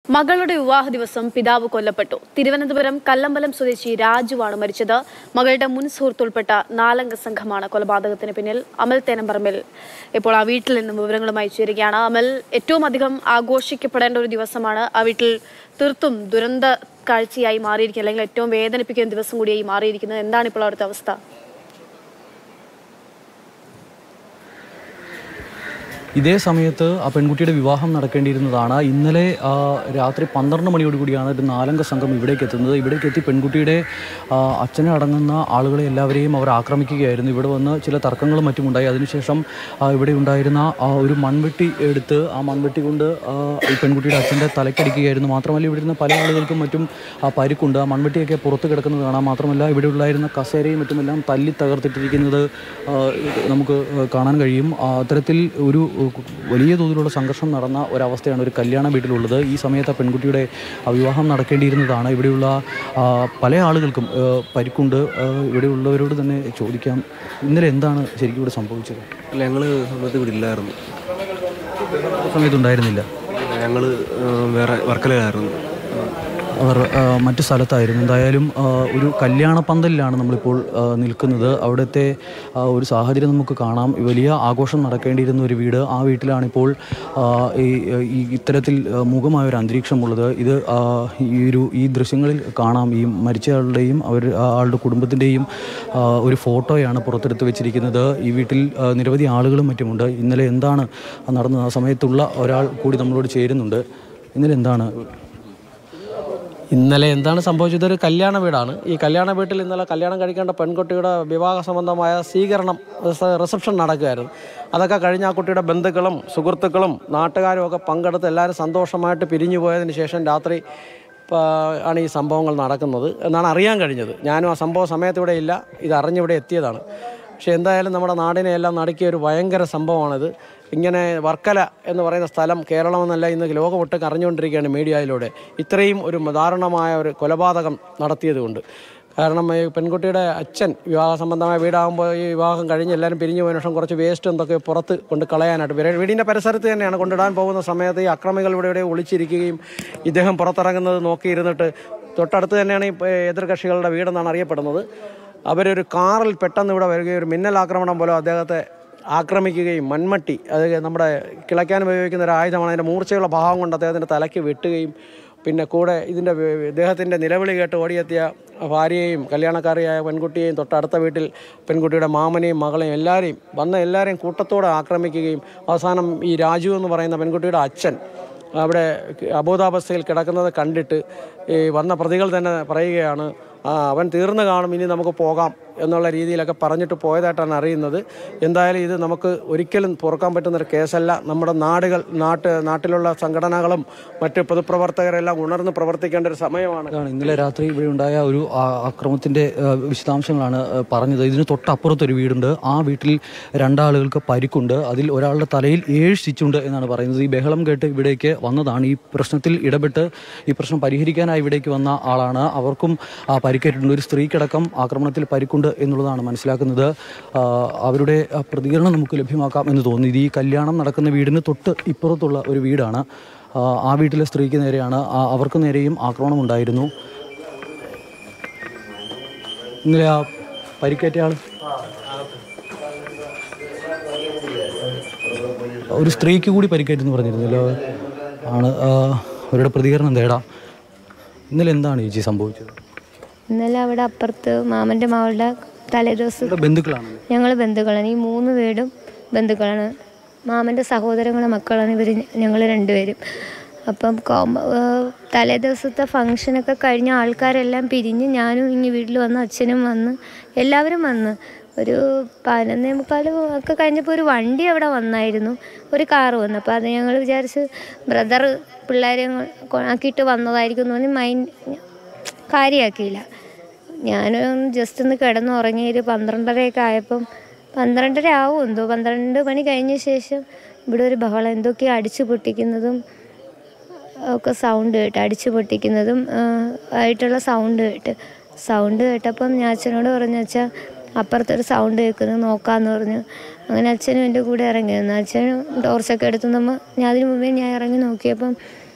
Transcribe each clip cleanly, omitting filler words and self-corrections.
മകളുടെ വിവാഹ ദിവസം പിതാവ് കൊല്ലപ്പെട്ടു. തിരുവനന്തപുരം കല്ലമ്പലം സ്വദേശി രാജുവാണ് മരിച്ചത്. മകളുടെ മുൻ സുഹൃത്ത് ഉൾപ്പെട്ട 4 അംഗ സംഘമാണ് കൊലപാതകത്തിന് പിന്നിൽ. അമൽ തേനമ്പറമ്പിൽ ഇപ്പോൾ ആ വീട്ടിൽ നിന്നും വിവരങ്ങളുമായി ചേരുകയാണ്. അമൽ, ഏറ്റവും അധികം ആഘോഷിക്കപ്പെടേണ്ട ഒരു ദിവസമാണ്. ആ വീട്ടിൽ തീർത്തും ദുരന്ത കാഴ്ചയായി മാറിയിരിക്കുന്നത്, അല്ലെങ്കിൽ ഏറ്റവും വേദനിപ്പിക്കുന്ന ദിവസം കൂടിയായി മാറിയിരിക്കുന്നത്. എന്താണ് ഇപ്പോൾ അവിടുത്തെ അവസ്ഥ? ഇതേ സമയത്ത് ആ പെൺകുട്ടിയുടെ വിവാഹം നടക്കേണ്ടിയിരുന്നതാണ്. ഇന്നലെ രാത്രി 12 മണിയോടുകൂടിയാണ് ഒരു 4 അംഗ സംഘം ഇവിടേക്ക് എത്തുന്നത്. ഇവിടേക്ക് എത്തി പെൺകുട്ടിയുടെ അച്ഛനെ അടങ്ങുന്ന ആളുകളെ എല്ലാവരെയും അവർ ആക്രമിക്കുകയായിരുന്നു. ഇവിടെ വന്ന് ചില തർക്കങ്ങളും മറ്റുമുണ്ടായി. അതിനുശേഷം ഇവിടെ ഉണ്ടായിരുന്ന ഒരു മൺവെട്ടി എടുത്ത് ആ മൺവെട്ടി കൊണ്ട് ഈ പെൺകുട്ടിയുടെ അച്ഛൻ്റെ തലക്കടിക്കുകയായിരുന്നു. മാത്രമല്ല ഇവിടെ ഇരുന്ന പല ആളുകൾക്കും മറ്റും പരിക്കുണ്ട്. ആ മൺവെട്ടിയൊക്കെ പുറത്ത് കിടക്കുന്നത് കാണാം. മാത്രമല്ല ഇവിടെ ഉണ്ടായിരുന്ന കസേരയും മറ്റുമെല്ലാം തല്ലി തകർത്തിട്ടിരിക്കുന്നത് നമുക്ക് കാണാൻ കഴിയും. അത്തരത്തിൽ ഒരു വലിയ തോതിലുള്ള സംഘർഷം നടന്ന ഒരവസ്ഥയാണ് ഒരു കല്യാണ വീട്ടിലുള്ളത്. ഈ സമയത്ത് പെൺകുട്ടിയുടെ വിവാഹം നടക്കേണ്ടിയിരുന്നതാണ്. ഇവിടെയുള്ള പല ആളുകൾക്കും പരിക്കുണ്ട്. ഇവിടെയുള്ളവരോട് തന്നെ ചോദിക്കാം, ഇന്നലെ എന്താണ് ശരിക്കും ഇവിടെ സംഭവിച്ചത്? അല്ല, ഞങ്ങൾ സമയത്ത് ഇവിടെ ഇല്ലായിരുന്നു. സമയത്തുണ്ടായിരുന്നില്ല. ഞങ്ങൾ വേറെ വർക്കലയിലായിരുന്നു. അവർ മറ്റു സ്ഥലത്തായിരുന്നു. എന്തായാലും ഒരു കല്യാണ പന്തലിലാണ് നമ്മളിപ്പോൾ നിൽക്കുന്നത്. അവിടുത്തെ ഒരു സാഹചര്യം നമുക്ക് കാണാം. വലിയ ആഘോഷം നടക്കേണ്ടിയിരുന്ന ഒരു വീട്, ആ വീട്ടിലാണിപ്പോൾ ഇത്തരത്തിൽ മൂകമായ ഒരു അന്തരീക്ഷമുള്ളത്. ഇത് ഈ ദൃശ്യങ്ങളിൽ കാണാം. ഈ മരിച്ചയാളുടെയും ആളുടെ കുടുംബത്തിൻ്റെയും ഒരു ഫോട്ടോയാണ് പുറത്തെടുത്ത് വെച്ചിരിക്കുന്നത്. ഈ വീട്ടിൽ നിരവധി ആളുകളും മറ്റുമുണ്ട്. ഇന്നലെ എന്താണ് നടന്നത്? ആ സമയത്തുള്ള ഒരാൾ കൂടി നമ്മളോട് ചേരുന്നുണ്ട്. ഇന്നലെ എന്താണ് സംഭവിച്ചത്? ഒരു കല്യാണ വീടാണ്. ഈ കല്യാണ വീട്ടിൽ ഇന്നലെ കല്യാണം കഴിക്കേണ്ട പെൺകുട്ടിയുടെ വിവാഹ സംബന്ധമായ സ്വീകരണം, റിസപ്ഷൻ നടക്കുകയായിരുന്നു. അതൊക്കെ കഴിഞ്ഞ ആ കുട്ടിയുടെ ബന്ധുക്കളും സുഹൃത്തുക്കളും നാട്ടുകാരും ഒക്കെ പങ്കെടുത്ത് എല്ലാവരും സന്തോഷമായിട്ട് പിരിഞ്ഞു പോയതിന് ശേഷം രാത്രി ആണ് ഈ സംഭവങ്ങൾ നടക്കുന്നത് എന്നാണ് അറിയാൻ കഴിഞ്ഞത്. ഞാനും ആ സംഭവ സമയത്ത് ഇവിടെ ഇല്ല, ഇത് അറിഞ്ഞിവിടെ എത്തിയതാണ്. പക്ഷേ എന്തായാലും നമ്മുടെ നാടിനെ എല്ലാം നടുക്കിയ ഒരു ഭയങ്കര സംഭവമാണിത്. ഇങ്ങനെ വർക്കല എന്ന് പറയുന്ന സ്ഥലം കേരളമെന്നല്ല ഇന്ന് ലോകമൊട്ടൊക്കെ അറിഞ്ഞുകൊണ്ടിരിക്കുകയാണ് മീഡിയയിലൂടെ. ഇത്രയും ഒരു ദാരുണമായ ഒരു കൊലപാതകം നടത്തിയതുകൊണ്ട്. കാരണം ഈ പെൺകുട്ടിയുടെ അച്ഛൻ വിവാഹ സംബന്ധമായ വീടാകുമ്പോൾ ഈ വിവാഹം കഴിഞ്ഞ് എല്ലാവരും പിരിഞ്ഞു പോയതിനു ശേഷം കുറച്ച് വേസ്റ്റ് എന്തൊക്കെ പുറത്ത് കൊണ്ട് കളയാനായിട്ട് വീടിൻ്റെ പരിസരത്ത് തന്നെയാണ് കൊണ്ടിടാൻ പോകുന്ന സമയത്ത് ഈ അക്രമികൾ ഇവിടെ ഒളിച്ചിരിക്കുകയും ഇദ്ദേഹം പുറത്തിറങ്ങുന്നത് നോക്കിയിരുന്നിട്ട് തൊട്ടടുത്ത് തന്നെയാണ് ഈ എതിർകക്ഷികളുടെ വീടെന്നാണ് അറിയപ്പെടുന്നത്. അവരൊരു കാറിൽ പെട്ടെന്ന് ഇവിടെ വരികയും ഒരു മിന്നലാക്രമണം പോലെ അദ്ദേഹത്തെ ആക്രമിക്കുകയും മൺമട്ടി, അത് നമ്മുടെ കിളയ്ക്കാൻ ഉപയോഗിക്കുന്ന ഒരു ആയുധമാണ്, അതിൻ്റെ മൂർച്ചയുള്ള ഭാഗം കൊണ്ട് അദ്ദേഹത്തിൻ്റെ തലയ്ക്ക് വെട്ടുകയും പിന്നെ കൂടെ ഇദ്ദേഹത്തിൻ്റെ നിലവിളി കേട്ട് ഓടിയെത്തിയ ഭാര്യയെയും കല്യാണക്കാരിയായ പെൺകുട്ടിയെയും തൊട്ടടുത്ത വീട്ടിൽ പെൺകുട്ടിയുടെ മാമനെയും മകളെയും എല്ലാവരെയും കൂട്ടത്തോടെ ആക്രമിക്കുകയും അവസാനം ഈ രാജു എന്ന് പറയുന്ന പെൺകുട്ടിയുടെ അച്ഛൻ അവിടെ അബോധാവസ്ഥയിൽ കിടക്കുന്നത് കണ്ടിട്ട് ഈ വന്ന പ്രതികൾ തന്നെ പറയുകയാണ്, അവൻ തീർന്നു കാണും, ഇനി നമുക്ക് പോകാം എന്നുള്ള രീതിയിലൊക്കെ പറഞ്ഞിട്ട് പോയതായിട്ടാണ് അറിയുന്നത്. എന്തായാലും ഇത് നമുക്ക് ഒരിക്കലും പൊറുക്കാൻ പറ്റുന്നൊരു കേസല്ല. നമ്മുടെ നാട്ടിലുള്ള സംഘടനകളും മറ്റ് പൊതുപ്രവർത്തകരെല്ലാം ഉണർന്ന് പ്രവർത്തിക്കേണ്ട ഒരു സമയമാണ്. ഇന്നലെ രാത്രി ഇവിടെ ഉണ്ടായ ഒരു അക്രമത്തിൻ്റെ വിശദാംശങ്ങളാണ് പറഞ്ഞത്. ഇതിന് തൊട്ടപ്പുറത്തൊരു വീടുണ്ട്. ആ വീട്ടിൽ 2 ആളുകൾക്ക് പരിക്കുണ്ട്. അതിൽ ഒരാളുടെ തലയിൽ 7 സ്റ്റിച്ചുണ്ട് എന്നാണ് പറയുന്നത്. ഈ ബഹളം കേട്ട് ഇവിടേക്ക് വന്നതാണ്. ഈ പ്രശ്നത്തിൽ ഇടപെട്ട് ഈ പ്രശ്നം പരിഹരിക്കാനായി ഇവിടേക്ക് വന്ന ആളാണ്. അവർക്കും പരിക്കേറ്റിട്ടുണ്ട്. ഒരു സ്ത്രീക്കടക്കം ആക്രമണത്തിൽ പരിക്കുണ്ട് എന്നുള്ളതാണ് മനസ്സിലാക്കുന്നത്. അവരുടെ പ്രതികരണം നമുക്ക് ലഭ്യമാക്കാം എന്ന് തോന്നുന്നു. ഇത് ഈ കല്യാണം നടക്കുന്ന വീടിന് തൊട്ട് ഇപ്പുറത്തുള്ള ഒരു വീടാണ്. ആ വീട്ടിലെ സ്ത്രീക്ക് നേരെയാണ്, അവർക്ക് നേരെയും ആക്രമണം ഉണ്ടായിരുന്നു. ഇന്നലെ ആ പരിക്കേറ്റ ആൾ ഒരു സ്ത്രീക്ക് കൂടി പരിക്കേറ്റെന്ന് പറഞ്ഞിരുന്നല്ലോ. അവരുടെ പ്രതികരണം തേടാം. ഇന്നലെ എന്താണ് ചേച്ചി സംഭവിച്ചത്? ഇന്നലെ അവിടെ അപ്പുറത്ത് മാമൻ്റെ മകളുടെ തലേദിവസം ബന്ധുക്കളാണ്, ഞങ്ങൾ ബന്ധുക്കളാണ്. ഈ 3 വീടും ബന്ധുക്കളാണ്. മാമൻ്റെ സഹോദരങ്ങളുടെ മക്കളാണ് ഇവർ, ഞങ്ങൾ 2 പേരും. അപ്പം തലേ ദിവസത്തെ ഫങ്ഷനൊക്കെ കഴിഞ്ഞ ആൾക്കാരെല്ലാം പിരിഞ്ഞ് ഞാനും ഇനി വീട്ടിൽ വന്ന് അച്ഛനും വന്ന് എല്ലാവരും വന്ന് ഒരു 11:45 ഒക്കെ കഴിഞ്ഞപ്പോൾ ഒരു വണ്ടി അവിടെ വന്നായിരുന്നു, ഒരു കാറ് വന്നു. അപ്പോൾ അത് ഞങ്ങൾ വിചാരിച്ച് ബ്രദർ പിള്ളേരെ ആക്കിയിട്ട് വന്നതായിരിക്കും എന്ന് പറഞ്ഞ് കാര്യമാക്കിയില്ല. ഞാനൊന്ന് ജസ്റ്റ് ഒന്ന് കിടന്നുറങ്ങി. ഒരു 12:30 ആയപ്പം 12:30 ആവും എന്തോ, 12 മണി കഴിഞ്ഞ ശേഷം ഇവിടെ ഒരു ബഹളം, എന്തൊക്കെയോ അടിച്ചു പൊട്ടിക്കുന്നതും ഒക്കെ സൗണ്ട് കേട്ട്, അടിച്ചു പൊട്ടിക്കുന്നതും ആയിട്ടുള്ള സൗണ്ട് കേട്ടപ്പം ഞാൻ അച്ഛനോട് പറഞ്ഞു, അച്ഛാ അപ്പുറത്തൊരു സൗണ്ട് കേൾക്കുന്നത് നോക്കാമെന്ന് പറഞ്ഞു. അങ്ങനെ അച്ഛനും എൻ്റെ കൂടെ ഇറങ്ങി വന്നു. അച്ഛനും ടോർച്ചൊക്കെ എടുത്ത് ഞാൻ അതിന് മുമ്പേ ഇറങ്ങി നോക്കിയപ്പം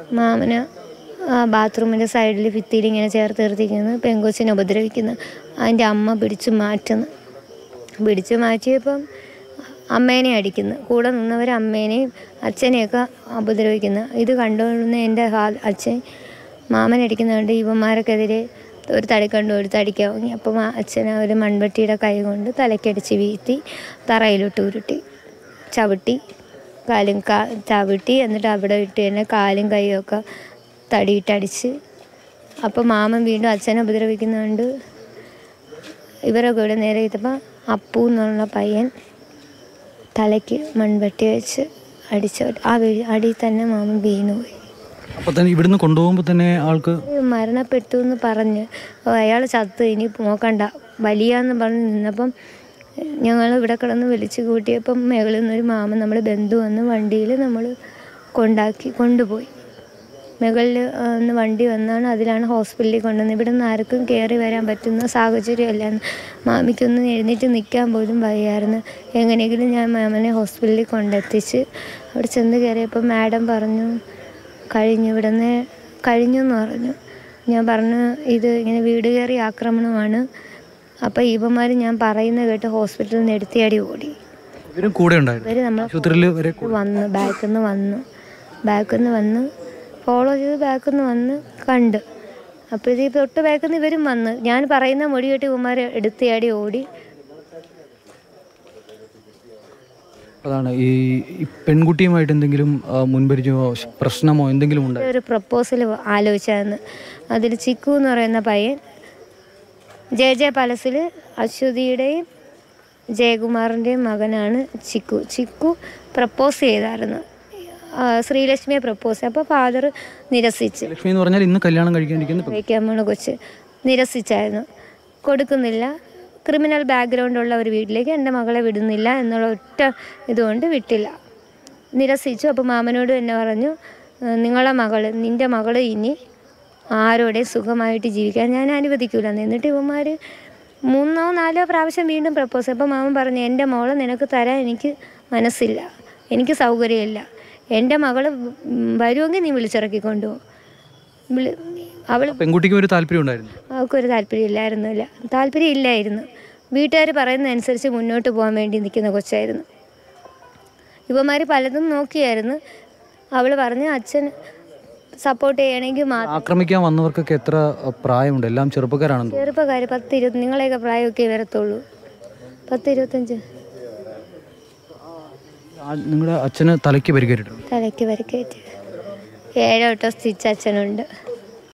മാമന് ബാത്റൂമിൻ്റെ സൈഡിൽ ഭിത്തിയിൽ ഇങ്ങനെ ചേർത്ത് നിർത്തിക്കുന്നു, പെങ്കൊച്ചിനെ ഉപദ്രവിക്കുന്നു. അതിൻ്റെ അമ്മ പിടിച്ചു മാറ്റിയപ്പം അമ്മേനെ അടിക്കുന്നു. കൂടെ നിന്നവർ അമ്മേനെയും അച്ഛനെയൊക്കെ ഉപദ്രവിക്കുന്നു. ഇത് കണ്ടുകൊണ്ടിരുന്ന എൻ്റെ അച്ഛൻ മാമനടിക്കുന്നതുകൊണ്ട് ഇവന്മാർക്കെതിരെ ഒരു തടിക്കണ്ടു എടുത്ത് അടിക്കാൻ തുടങ്ങി. അപ്പം അച്ഛനെ ഒരു മൺവെട്ടിയുടെ കൈ കൊണ്ട് തലക്കടിച്ച് വീഴ്ത്തി തറയിലോട്ട് ഉരുട്ടി ചവിട്ടി എന്നിട്ട് അവിടെ ഇട്ട് തന്നെ കാലും കൈയൊക്കെ തടിയിട്ടടിച്ച്. അപ്പം മാമൻ വീണ്ടും അച്ഛനെ ഉപദ്രവിക്കുന്നുണ്ട്. ഇവരൊക്കെ ഇവിടെ നേരെ ചെയ്തപ്പോൾ അപ്പു എന്നുള്ള പയ്യൻ തലയ്ക്ക് മൺവെട്ടി വെച്ച് അടിച്ച അടിയിൽ തന്നെ മാമൻ വീണുപോയി. അപ്പോൾ തന്നെ ഇവിടുന്ന് കൊണ്ടുപോകുമ്പോൾ തന്നെ ആൾക്ക് മരണപ്പെട്ടു എന്ന് പറഞ്ഞ് അയാൾ ചത്ത്, ഇനി നോക്കണ്ട വലിയാന്ന് പറഞ്ഞ് നിന്നപ്പം ഞങ്ങൾ ഇവിടെ കിടന്ന് വിളിച്ച് കൂട്ടിയപ്പം മുകളിൽ നിന്നൊരു മാമൻ നമ്മുടെ ബന്ധു വന്ന് വണ്ടിയിൽ നമ്മൾ കൊണ്ടുപോയി. മുകളിൽ ഒന്ന് വണ്ടി വന്നാണ്, അതിലാണ് ഹോസ്പിറ്റലിൽ കൊണ്ടുവന്നത്. ഇവിടെ നിന്ന് ആർക്കും കയറി വരാൻ പറ്റുന്ന സാഹചര്യമല്ലായിരുന്നു. മാമിക്കൊന്നും എഴുന്നേറ്റ് നിൽക്കാൻ പോലും വയ്യായിരുന്നു. എങ്ങനെയെങ്കിലും ഞാൻ മാമനെ ഹോസ്പിറ്റലിൽ കൊണ്ടെത്തിച്ച് അവിടെ ചെന്ന് കയറിയപ്പോൾ മാഡം പറഞ്ഞു കഴിഞ്ഞു എന്ന് പറഞ്ഞു. ഞാൻ പറഞ്ഞു ഇത് ഇങ്ങനെ വീട് കയറി ആക്രമണമാണ്. അപ്പോൾ ഇവന്മാർ ഞാൻ പറയുന്നത് കേട്ട് ഹോസ്പിറ്റലിൽ നിന്ന് എടുത്തിയാടി ഓടി. ഇവരും കൂടെ ഉണ്ടായിരുന്നു. ഇവർ നമ്മൾ വന്നു, ബാക്കിൽ നിന്ന് വന്ന് ഫോളോ ചെയ്ത് ബാക്കിൽ നിന്ന് വന്ന് കണ്ട്. അപ്പോൾ ഇത് തൊട്ട് ബാക്കിൽ നിന്ന് ഇവരും വന്ന് ഞാൻ പറയുന്ന മൊഴി കേട്ട് ഇവന്മാർ എടുത്തിയാടി ഓടി. അതാണ് ഈ പെൺകുട്ടിയുമായിട്ട് എന്തെങ്കിലും മുൻപരിചയമോ പ്രശ്നമോ എന്തെങ്കിലും ഉണ്ടോ? ഒരു പ്രപ്പോസൽ ആലോചിച്ചായിരുന്നു. അതിൽ ചിക്കു എന്ന് പറയുന്ന പയ്യൻ ജെ പാലസിൽ അശ്വതിയുടെയും ജയകുമാറിൻ്റെയും മകനാണ് ചിക്കു പ്രപ്പോസ് ചെയ്തായിരുന്നു. ശ്രീലക്ഷ്മിയെ പ്രപ്പോസ്. അപ്പോൾ ഫാദർ നിരസിച്ച്. ലക്ഷ്മി എന്ന് പറഞ്ഞാൽ ഇന്ന് കല്യാണം കഴിക്കാൻ കൊച്ച് നിരസിച്ചായിരുന്നു. കൊടുക്കുന്നില്ല, ക്രിമിനൽ ബാക്ക്ഗ്രൗണ്ടുള്ള ഒരു വീട്ടിലേക്ക് എൻ്റെ മകളെ വിടുന്നില്ല എന്നുള്ള ഒറ്റ ഇതുകൊണ്ട് വിട്ടില്ല, നിരസിച്ചു. അപ്പോൾ മാമനോട് എന്നെ പറഞ്ഞു നിൻ്റെ മകൾ ഇനി ആരോടെയും സുഖമായിട്ട് ജീവിക്കാൻ ഞാൻ അനുവദിക്കില്ല. എന്നിട്ട് ഇവന്മാർ 3 or 4 പ്രാവശ്യം വീണ്ടും പ്രപ്പോസ്. അപ്പോൾ മാമൻ പറഞ്ഞു എൻ്റെ മോളെ നിനക്ക് തരാൻ എനിക്ക് മനസ്സില്ല, എനിക്ക് സൗകര്യമില്ല. എൻ്റെ മകൾ വരുമെങ്കിൽ നീ വിളിച്ചിറക്കിക്കൊണ്ടു. പെൺകുട്ടിക്ക് ഒരു താല്പര്യം ഉണ്ടായിരുന്നു? അവൾക്കൊരു താല്പര്യം ഇല്ലായിരുന്നു. വീട്ടുകാർ പറയുന്നതനുസരിച്ച് മുന്നോട്ട് പോകാൻ വേണ്ടി നിൽക്കുന്ന കൊച്ചായിരുന്നു. ഇവന്മാർ പലതും നോക്കിയായിരുന്നു. അവൾ പറഞ്ഞു അച്ഛൻ സപ്പോർട്ട് ചെയ്യണമെങ്കിൽ മാത്രം. ആക്രമിക്കാൻ വന്നവർക്കൊക്കെ എത്ര പ്രായമുണ്ട്? എല്ലാം ചെറുപ്പക്കാരാണ്. 10-20, നിങ്ങളെയൊക്കെ പ്രായമൊക്കെ വരത്തുള്ളൂ. 10-25. നിങ്ങളുടെ അച്ഛന് തലയ്ക്ക് പരിക്കേറ്റിട്ടുണ്ട്? തലയ്ക്ക് പരിക്കേറ്റ് 7 സ്റ്റിച്ച് അച്ഛനുണ്ട്.